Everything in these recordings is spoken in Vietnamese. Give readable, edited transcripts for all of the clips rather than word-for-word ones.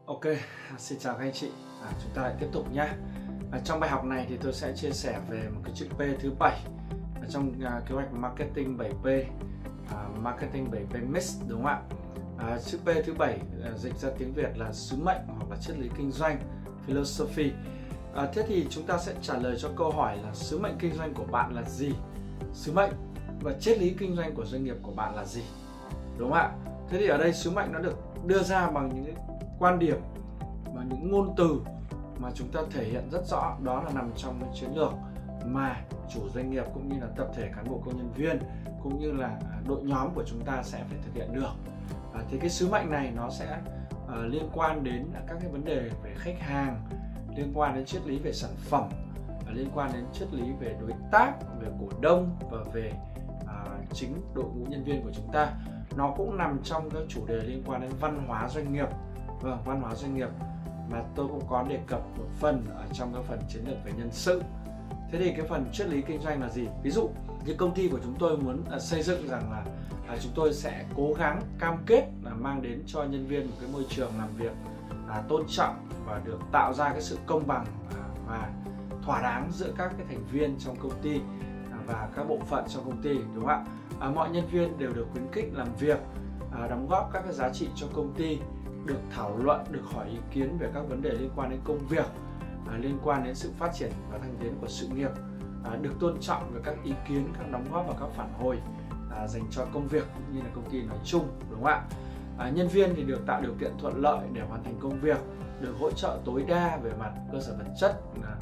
Ok, xin chào các anh chị. Chúng ta lại tiếp tục nhé. Trong bài học này thì tôi sẽ chia sẻ về một cái chữ P thứ 7 trong kế hoạch Marketing 7P, Marketing 7P Mix, đúng không ạ? Chữ P thứ 7 dịch ra tiếng Việt là sứ mệnh hoặc là triết lý kinh doanh, philosophy. Thế thì chúng ta sẽ trả lời cho câu hỏi là sứ mệnh kinh doanh của bạn là gì? Sứ mệnh và triết lý kinh doanh của doanh nghiệp của bạn là gì? Đúng không ạ? Thế thì ở đây sứ mệnh nó được đưa ra bằng những cái quan điểm và những ngôn từ mà chúng ta thể hiện rất rõ, đó là nằm trong cái chiến lược mà chủ doanh nghiệp cũng như là tập thể cán bộ công nhân viên cũng như là đội nhóm của chúng ta sẽ phải thực hiện được. Thì cái sứ mệnh này nó sẽ liên quan đến các cái vấn đề về khách hàng, liên quan đến triết lý về sản phẩm, liên quan đến triết lý về đối tác, về cổ đông và về chính đội ngũ nhân viên của chúng ta. Nó cũng nằm trong các chủ đề liên quan đến văn hóa doanh nghiệp. Vâng, văn hóa doanh nghiệp mà tôi cũng có đề cập một phần ở trong cái phần chiến lược về nhân sự. Thế thì cái phần triết lý kinh doanh là gì? Ví dụ như công ty của chúng tôi muốn xây dựng rằng là chúng tôi sẽ cố gắng cam kết là mang đến cho nhân viên một cái môi trường làm việc tôn trọng và được tạo ra cái sự công bằng và thỏa đáng giữa các cái thành viên trong công ty và các bộ phận trong công ty, đúng không ạ? Mọi nhân viên đều được khuyến khích làm việc, đóng góp các cái giá trị cho công ty, được thảo luận, được hỏi ý kiến về các vấn đề liên quan đến công việc, liên quan đến sự phát triển và thăng tiến của sự nghiệp, được tôn trọng về các ý kiến, các đóng góp và các phản hồi dành cho công việc cũng như là công ty nói chung, đúng không ạ? Nhân viên thì được tạo điều kiện thuận lợi để hoàn thành công việc, được hỗ trợ tối đa về mặt cơ sở vật chất,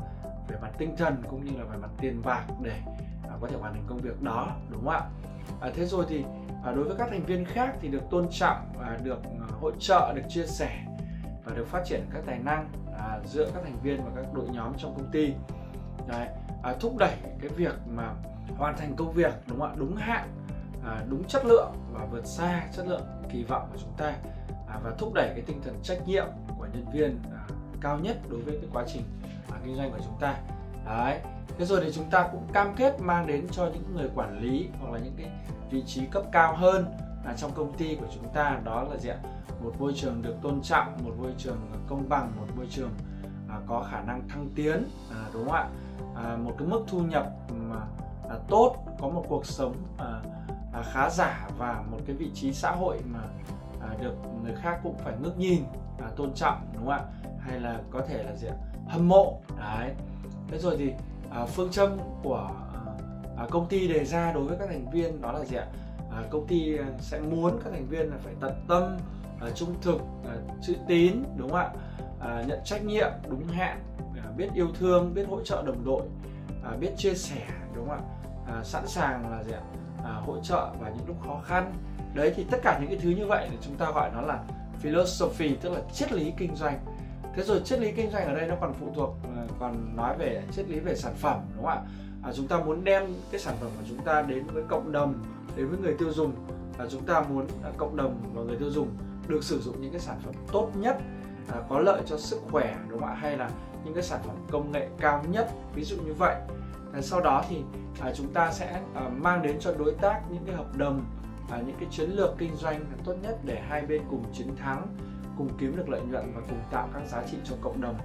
về mặt tinh thần cũng như là về mặt tiền bạc để có thể hoàn thành công việc đó, đúng không ạ? Thế rồi thì đối với các thành viên khác thì được tôn trọng, được hỗ trợ, được chia sẻ và được phát triển các tài năng giữa các thành viên và các đội nhóm trong công ty. Đấy, thúc đẩy cái việc mà hoàn thành công việc, đúng không ạ, đúng hạn, đúng chất lượng và vượt xa chất lượng kỳ vọng của chúng ta, và thúc đẩy cái tinh thần trách nhiệm của nhân viên cao nhất đối với cái quá trình kinh doanh của chúng ta. Đấy. Thế rồi thì chúng ta cũng cam kết mang đến cho những người quản lý hoặc là những cái vị trí cấp cao hơn trong công ty của chúng ta, đó là gì ạ? Một môi trường được tôn trọng, một môi trường công bằng, một môi trường có khả năng thăng tiến, đúng không ạ? Một cái mức thu nhập tốt, có một cuộc sống khá giả và một cái vị trí xã hội mà được người khác cũng phải ngước nhìn, tôn trọng, đúng không ạ? Hay là có thể là gì ạ? Hâm mộ. Đấy. Thế rồi thì phương châm của công ty đề ra đối với các thành viên đó là gì ạ? Công ty sẽ muốn các thành viên là phải tận tâm, trung thực, chữ tín, đúng không ạ? Nhận trách nhiệm đúng hạn, biết yêu thương, biết hỗ trợ đồng đội, biết chia sẻ, đúng không ạ? Sẵn sàng là gì ạ? Hỗ trợ vào những lúc khó khăn. Đấy, thì tất cả những cái thứ như vậy thì chúng ta gọi nó là philosophy, tức là triết lý kinh doanh. Thế rồi triết lý kinh doanh ở đây nó còn phụ thuộc, còn nói về triết lý về sản phẩm, đúng không ạ? Chúng ta muốn đem cái sản phẩm của chúng ta đến với cộng đồng, đến với người tiêu dùng. Chúng ta muốn cộng đồng và người tiêu dùng được sử dụng những cái sản phẩm tốt nhất, có lợi cho sức khỏe, đúng không ạ? Hay là những cái sản phẩm công nghệ cao nhất, ví dụ như vậy. Sau đó thì chúng ta sẽ mang đến cho đối tác những cái hợp đồng, những cái chiến lược kinh doanh tốt nhất để hai bên cùng chiến thắng, cùng kiếm được lợi nhuận và cùng tạo các giá trị cho cộng đồng.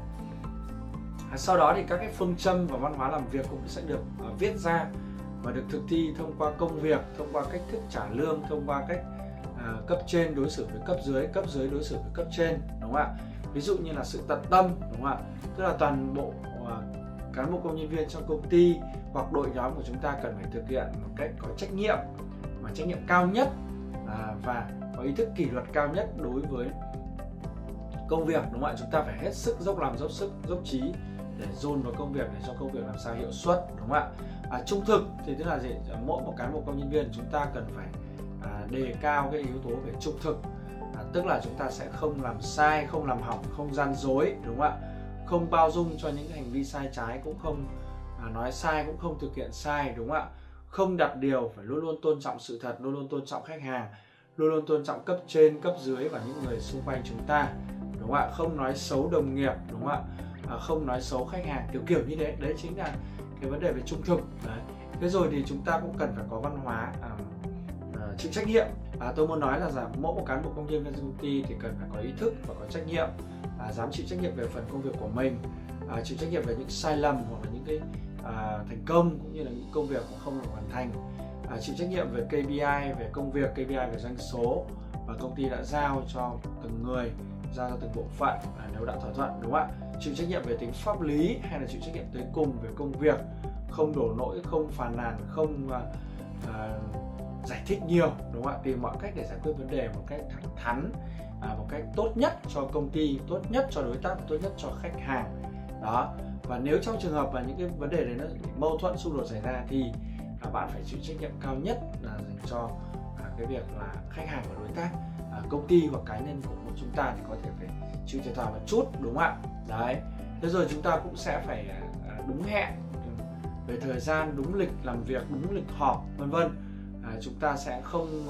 Sau đó thì các cái phương châm và văn hóa làm việc cũng sẽ được viết ra và được thực thi thông qua công việc, thông qua cách thức trả lương, thông qua cách cấp trên đối xử với cấp dưới đối xử với cấp trên, đúng không ạ? Ví dụ như là sự tận tâm, đúng không ạ? Tức là toàn bộ cán bộ công nhân viên trong công ty hoặc đội nhóm của chúng ta cần phải thực hiện một cách có trách nhiệm, mà trách nhiệm cao nhất, và có ý thức kỷ luật cao nhất đối với công việc, đúng không ạ? Chúng ta phải hết sức dốc lòng, dốc sức, dốc trí để dồn vào công việc, để cho công việc làm sao hiệu suất, đúng không ạ? Trung thực thì tức là gì? Mỗi một cán bộ công nhân viên chúng ta cần phải đề cao cái yếu tố về trung thực, tức là chúng ta sẽ không làm sai, không làm hỏng, không gian dối, đúng không ạ? Không bao dung cho những hành vi sai trái, cũng không nói sai, cũng không thực hiện sai, đúng không ạ? Không đặt điều, phải luôn luôn tôn trọng sự thật, luôn luôn tôn trọng khách hàng, luôn luôn tôn trọng cấp trên, cấp dưới và những người xung quanh chúng ta, đúng không ạ? Không nói xấu đồng nghiệp, đúng không ạ? Không nói xấu khách hàng, kiểu như thế. Đấy chính là cái vấn đề về trung thực. Đấy. Thế rồi thì chúng ta cũng cần phải có văn hóa chịu trách nhiệm. Tôi muốn nói là mỗi một cán bộ công nhân viên công ty thì cần phải có ý thức và có trách nhiệm dám chịu trách nhiệm về phần công việc của mình, chịu trách nhiệm về những sai lầm hoặc là những cái thành công cũng như là những công việc mà không được hoàn thành, chịu trách nhiệm về KPI về công việc, KPI về doanh số và công ty đã giao cho từng người, giao cho từng bộ phận nếu đã thỏa thuận, đúng không ạ? Chịu trách nhiệm về tính pháp lý hay là chịu trách nhiệm tới cùng về công việc, không đổ lỗi, không phàn nàn, không giải thích nhiều, đúng không ạ? Tìm mọi cách để giải quyết vấn đề một cách thẳng thắn, một cách tốt nhất cho công ty, tốt nhất cho đối tác và tốt nhất cho khách hàng. Đó. Và nếu trong trường hợp mà những cái vấn đề đấy nó mâu thuẫn, xung đột xảy ra thì bạn phải chịu trách nhiệm cao nhất là dành cho cái việc là khách hàng và đối tác, công ty hoặc cá nhân của chúng ta thì có thể phải chịu thiệt thòi một chút, đúng không ạ? Đấy. Thế rồi chúng ta cũng sẽ phải đúng hẹn về thời gian, đúng lịch làm việc, đúng lịch họp, vân vân. Chúng ta sẽ không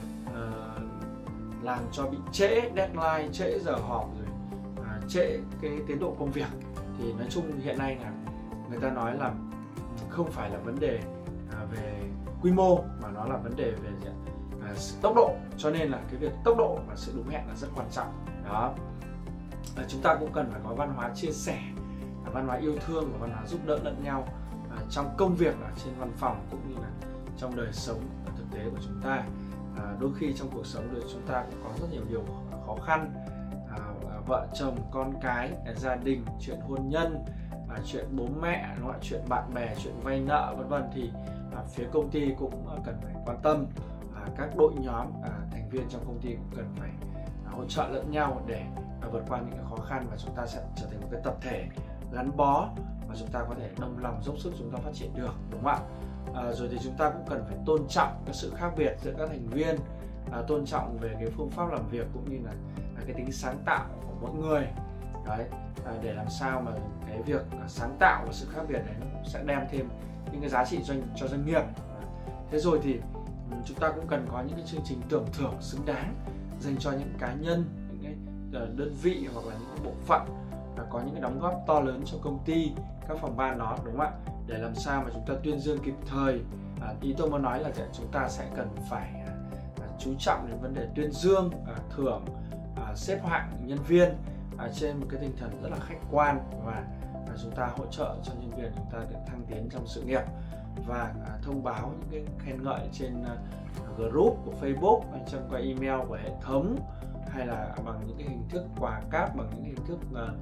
làm cho bị trễ deadline, trễ giờ họp rồi trễ cái tiến độ công việc. Thì nói chung hiện nay là người ta nói là không phải là vấn đề về quy mô mà nó là vấn đề về tốc độ, cho nên là cái việc tốc độ và sự đúng hẹn là rất quan trọng. Đó. Chúng ta cũng cần phải có văn hóa chia sẻ, văn hóa yêu thương và văn hóa giúp đỡ lẫn nhau trong công việc ở trên văn phòng cũng như là trong đời sống thực tế của chúng ta. Đôi khi trong cuộc sống của chúng ta cũng có rất nhiều điều khó khăn, vợ chồng, con cái, gia đình, chuyện hôn nhân, chuyện bố mẹ, đúng không? Chuyện bạn bè, chuyện vay nợ, vân vân, thì phía công ty cũng cần phải quan tâm. Các đội nhóm thành viên trong công ty cũng cần phải hỗ trợ lẫn nhau để vượt qua những cái khó khăn, và chúng ta sẽ trở thành một cái tập thể gắn bó và chúng ta có thể đồng lòng dốc sức chúng ta phát triển được, đúng không ạ? Rồi thì chúng ta cũng cần phải tôn trọng cái sự khác biệt giữa các thành viên, tôn trọng về cái phương pháp làm việc cũng như là cái tính sáng tạo của mỗi người. Đấy, để làm sao mà cái việc sáng tạo và sự khác biệt này nó sẽ đem thêm những cái giá trị cho doanh nghiệp. Thế rồi thì chúng ta cũng cần có những cái chương trình tưởng thưởng xứng đáng dành cho những cá nhân, những cái đơn vị hoặc là những cái bộ phận có những cái đóng góp to lớn cho công ty, các phòng ban đó, đúng không ạ? Để làm sao mà chúng ta tuyên dương kịp thời. Ý tôi muốn nói là chúng ta sẽ cần phải chú trọng đến vấn đề tuyên dương, thưởng, xếp hạng nhân viên trên một cái tinh thần rất là khách quan, và chúng ta hỗ trợ cho nhân viên chúng ta được thăng tiến trong sự nghiệp, và thông báo những cái khen ngợi trên group của Facebook hay trong qua email của hệ thống, hay là bằng những cái hình thức quà cáp, bằng những hình thức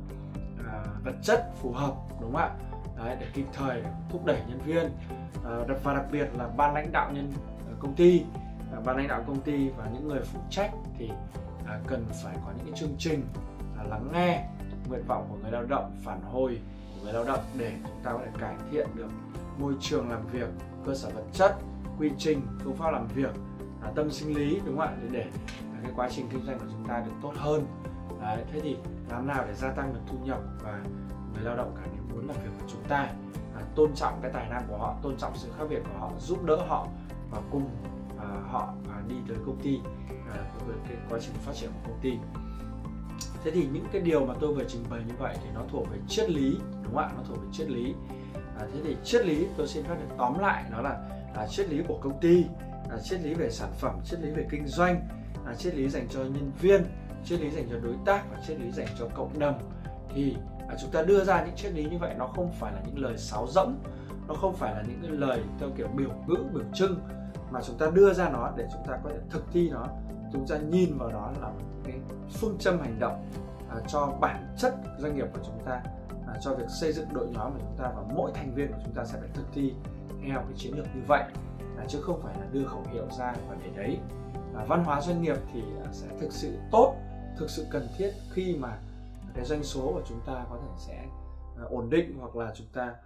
vật chất phù hợp, đúng không ạ? Đấy, để kịp thời thúc đẩy nhân viên, và đặc biệt là ban lãnh đạo công ty, ban lãnh đạo công ty và những người phụ trách thì cần phải có những cái chương trình lắng nghe nguyện vọng của người lao động, phản hồi của người lao động để chúng ta có thể cải thiện được môi trường làm việc, cơ sở vật chất, quy trình, phương pháp làm việc, tâm sinh lý, đúng không ạ? Để cái quá trình kinh doanh của chúng ta được tốt hơn. Đấy, thế thì làm nào để gia tăng được thu nhập và người lao động cảm thấy muốn làm việc của chúng ta, tôn trọng cái tài năng của họ, tôn trọng sự khác biệt của họ, giúp đỡ họ và cùng họ đi tới công ty với cái quá trình phát triển của công ty. Thế thì những cái điều mà tôi vừa trình bày như vậy thì nó thuộc về triết lý, đúng không ạ? Nó thuộc về triết lý. Thế thì triết lý tôi xin phép được tóm lại, nó là triết lý của công ty, triết lý về sản phẩm, triết lý về kinh doanh, triết lý dành cho nhân viên, triết lý dành cho đối tác và triết lý dành cho cộng đồng. Thì chúng ta đưa ra những triết lý như vậy nó không phải là những lời sáo rỗng, nó không phải là những cái lời theo kiểu biểu ngữ, biểu trưng, mà chúng ta đưa ra nó để chúng ta có thể thực thi nó, chúng ta nhìn vào đó là cái phương châm hành động cho bản chất doanh nghiệp của chúng ta, cho việc xây dựng đội nhóm của chúng ta, và mỗi thành viên của chúng ta sẽ phải thực thi theo cái chiến lược như vậy, chứ không phải là đưa khẩu hiệu ra và để đấy. Văn hóa doanh nghiệp thì sẽ thực sự tốt, thực sự cần thiết khi mà cái doanh số của chúng ta có thể sẽ ổn định, hoặc là chúng ta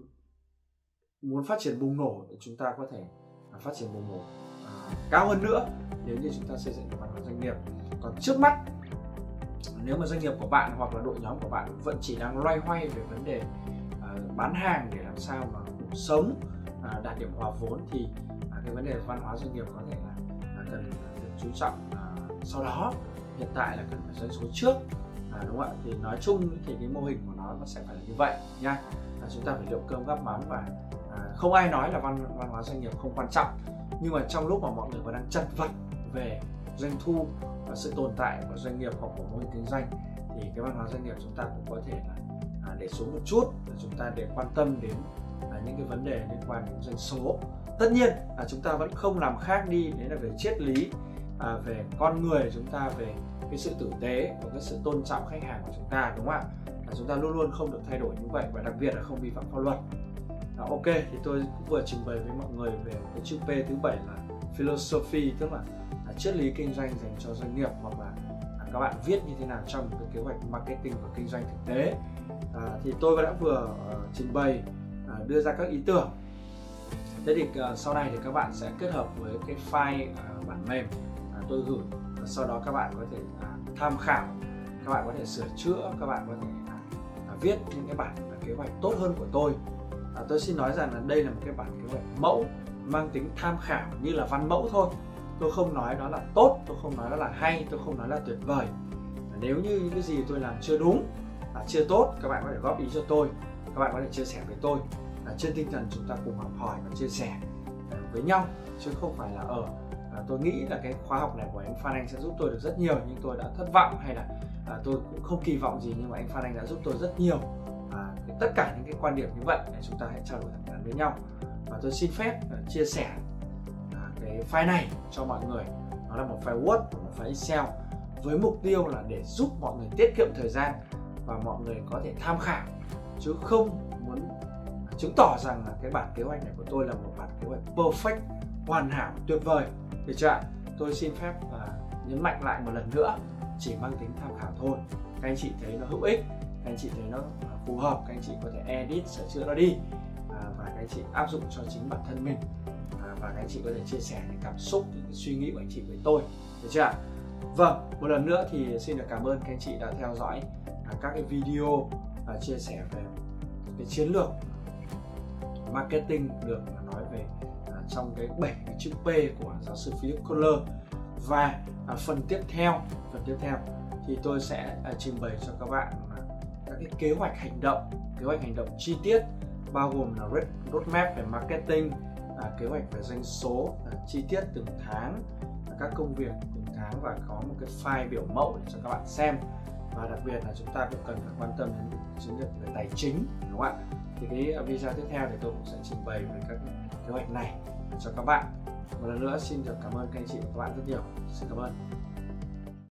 muốn phát triển bùng nổ để chúng ta có thể phát triển bùng nổ cao hơn nữa nếu như chúng ta xây dựng được văn hóa doanh nghiệp. Còn trước mắt, nếu mà doanh nghiệp của bạn hoặc là đội nhóm của bạn vẫn chỉ đang loay hoay về vấn đề bán hàng để làm sao mà đủ sống, đạt điểm hòa vốn, thì cái vấn đề văn hóa doanh nghiệp có thể là cần được chú trọng sau đó. Hiện tại là cần phải doanh số trước, đúng không ạ? Thì nói chung thì cái mô hình của nó sẽ phải là như vậy nha. Chúng ta phải liệu cơm gắp mắm, và không ai nói là văn hóa doanh nghiệp không quan trọng, nhưng mà trong lúc mà mọi người còn đang chật vật về doanh thu và sự tồn tại của doanh nghiệp hoặc của mô hình kinh doanh, thì thì cái văn hóa doanh nghiệp chúng ta cũng có thể là để xuống một chút để chúng ta để quan tâm đến những cái vấn đề liên quan đến doanh số. Tất nhiên là chúng ta vẫn không làm khác đi, đấy là về triết lý, về con người chúng ta, về cái sự tử tế và cái sự tôn trọng khách hàng của chúng ta, đúng không ạ? Chúng ta luôn luôn không được thay đổi như vậy, và đặc biệt là không vi phạm pháp luật. Ok, thì tôi cũng vừa trình bày với mọi người về cái chữ P thứ 7 là philosophy, tức là triết lý kinh doanh dành cho doanh nghiệp, hoặc là các bạn viết như thế nào trong một cái kế hoạch marketing và kinh doanh thực tế. Thì tôi đã vừa trình bày, đưa ra các ý tưởng. Thế thì sau này thì các bạn sẽ kết hợp với cái file bản mềm tôi gửi, và sau đó các bạn có thể tham khảo, các bạn có thể sửa chữa, các bạn có thể viết những cái bản kế hoạch tốt hơn của tôi. Tôi xin nói rằng là đây là một cái bản kế hoạch mẫu mang tính tham khảo như là văn mẫu thôi. Tôi không nói đó là tốt, tôi không nói đó là hay, tôi không nói là tuyệt vời. Nếu như những cái gì tôi làm chưa đúng, chưa tốt, các bạn có thể góp ý cho tôi, các bạn có thể chia sẻ với tôi. Trên tinh thần chúng ta cùng học hỏi và chia sẻ với nhau, chứ không phải là tôi nghĩ là cái khóa học này của anh Phan Anh sẽ giúp tôi được rất nhiều, nhưng tôi đã thất vọng, hay là tôi cũng không kỳ vọng gì, nhưng mà anh Phan Anh đã giúp tôi rất nhiều. Tất cả những cái quan điểm như vậy để chúng ta hãy trao đổi thẳng thắn với nhau. Và tôi xin phép chia sẻ cái file này cho mọi người. Nó là một file Word, một file Excel, với mục tiêu là để giúp mọi người tiết kiệm thời gian và mọi người có thể tham khảo, chứ không muốn chứng tỏ rằng là cái bản kế hoạch này của tôi là một bản kế hoạch perfect, hoàn hảo, tuyệt vời. Được chưa ạ? Tôi xin phép nhấn mạnh lại một lần nữa, chỉ mang tính tham khảo thôi. Các anh chị thấy nó hữu ích, các anh chị thấy nó phù hợp, các anh chị có thể edit, sửa chữa nó đi, và các anh chị áp dụng cho chính bản thân mình, và các anh chị có thể chia sẻ những cảm xúc, những cái suy nghĩ của anh chị với tôi. Được chưa ạ? Vâng, một lần nữa thì xin được cảm ơn các anh chị đã theo dõi các cái video chia sẻ về cái chiến lược marketing được nói về trong cái 7 cái chữ P của giáo sư Philip Kotler. Và phần tiếp theo thì tôi sẽ trình bày cho các bạn các cái kế hoạch hành động chi tiết, bao gồm là roadmap về marketing, kế hoạch về doanh số chi tiết từng tháng, các công việc từng tháng, và có một cái file biểu mẫu để cho các bạn xem. Và đặc biệt là chúng ta cũng cần phải quan tâm đến chiến lược về tài chính, đúng không ạ? Thì cái video tiếp theo thì tôi cũng sẽ trình bày về các kế hoạch này cho các bạn. Một lần nữa xin được cảm ơn các anh chị và các bạn rất nhiều. Xin cảm ơn.